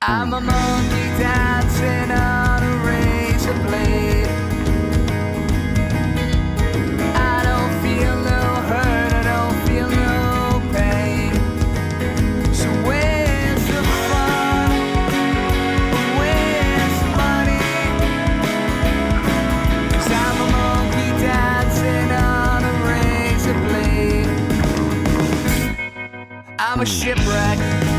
I'm a monkey dancing on a razor blade. I don't feel no hurt, I don't feel no pain. So where's the fun? Where's the money? 'Cause I'm a monkey dancing on a razor blade. I'm a shipwreck